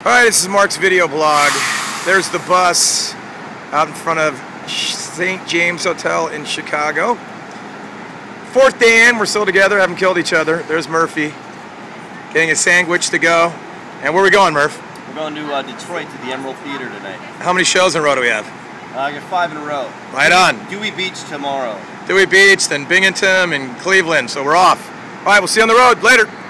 Alright, this is Mark's video blog. There's the bus out in front of St. James Hotel in Chicago. Fourth day in, we're still together, haven't killed each other. There's Murphy, getting a sandwich to go. And where are we going, Murph? We're going to Detroit to the Emerald Theater tonight. How many shows in a row do we have? I got 5 in a row. Right on. Dewey Beach tomorrow. Dewey Beach, then Binghamton and Cleveland, so we're off. Alright, we'll see you on the road. Later.